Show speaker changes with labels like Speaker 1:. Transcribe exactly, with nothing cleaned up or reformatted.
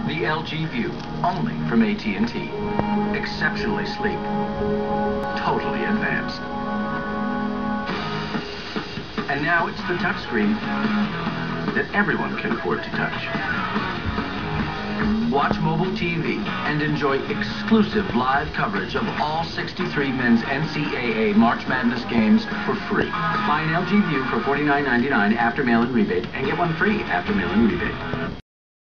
Speaker 1: The L G View, only from A T and T. Exceptionally sleek. Totally advanced. And now it's the touchscreen that everyone can afford to touch. Watch mobile T V and enjoy exclusive live coverage of all sixty-three men's N C A A March Madness games for free. Buy an L G View for forty-nine ninety-nine after mail-in rebate and get one free after mail-in rebate.